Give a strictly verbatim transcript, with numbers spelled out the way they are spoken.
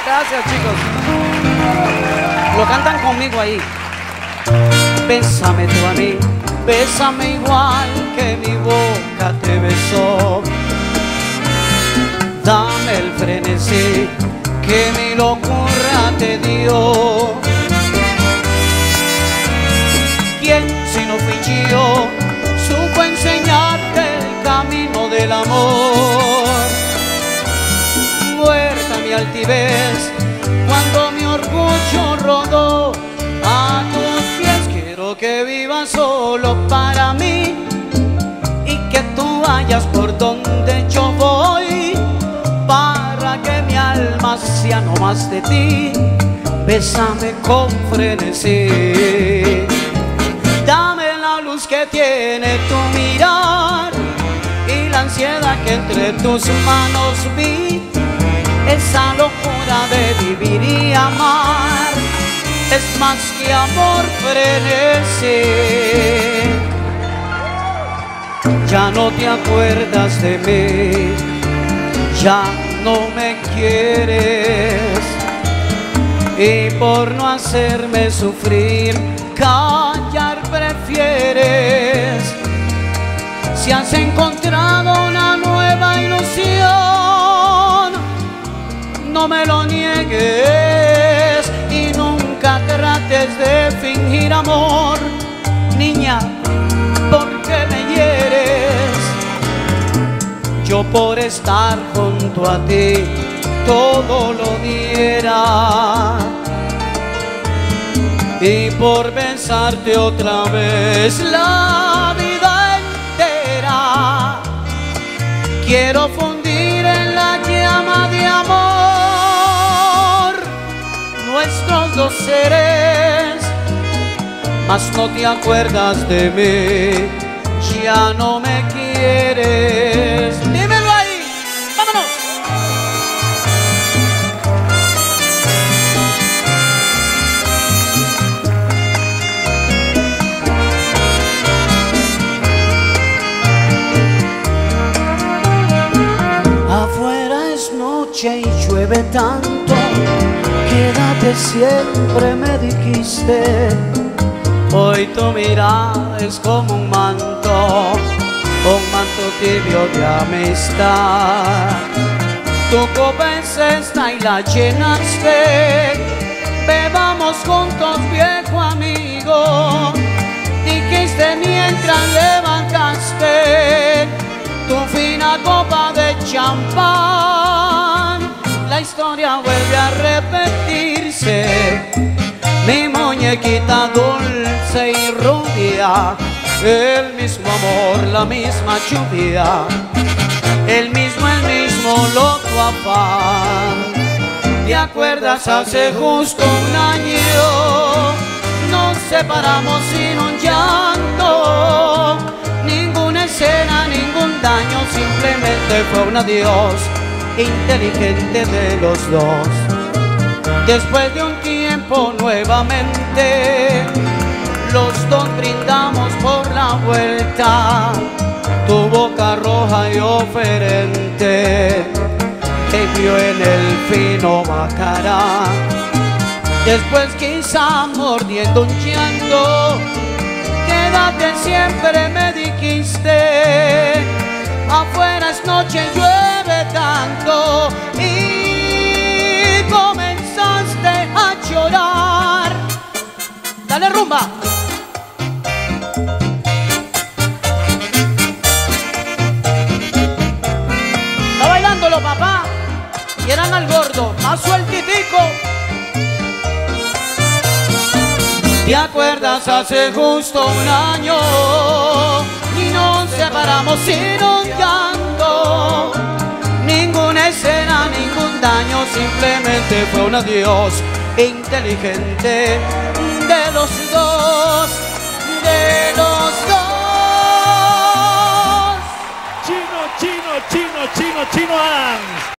Gracias, chicos. Lo cantan conmigo ahí. Bésame tú a mí, bésame igual que mi boca te besó. Dame el frenesí que mi locura te dio. ¿Quién si no fui yo supo enseñarte el camino del amor? Muerta mi altivez cuando mi orgullo rodó a tus pies. Quiero que vivas solo para mí y que tú vayas por donde yo voy, para que mi alma sea no más de ti. Bésame con frenesí, dame la luz que tiene tu mirar y la ansiedad que entre tus manos vi. Esa locura de vivir y amar es más que amor, frenesí. Ya no te acuerdas de mí, ya no me quieres, y por no hacerme sufrir callar prefieres. Si has encontrado una nueva ilusión, no me lo niegues y nunca trates de fingir amor. Niña, ¿por qué me hieres? Yo por estar junto a ti todo lo diera, y por besarte otra vez la vida entera. Quiero fundir en la llama de amor nuestros dos seres, mas no te acuerdas de mí, ya no me quieres. Dímelo ahí, vámonos. Afuera es noche y llueve tanto, quédate siempre me dijiste. Hoy tu mirada es como un manto, un manto tibio de amistad. Tu copa es esta y la llenaste, bebamos juntos viejo amigo. Dijiste mientras levantaste tu fina copa de champán. La historia vuelve a repetirse, mi muñequita dulce y rubia. El mismo amor, la misma lluvia, el mismo, el mismo loco afán. ¿Te acuerdas hace justo un año? Nos separamos sin un llanto, ninguna escena, ningún daño, simplemente fue un adiós inteligente de los dos. Después de un tiempo nuevamente los dos brindamos por la vuelta. Tu boca roja y oferente te vio en el fino bacará. Después quizá mordiendo un llanto, quédate siempre me dijiste. Afuera es noche, llueve tanto, y comenzaste a llorar. Dale rumba. Está bailándolo papá, y eran al gordo, más sueltitico. ¿Te acuerdas hace justo un año? Y nos separamos sin un llanto, ninguna escena, ningún daño, simplemente fue un adiós inteligente de los dos, de los dos. Chino, chino, chino, chino, chino Adams.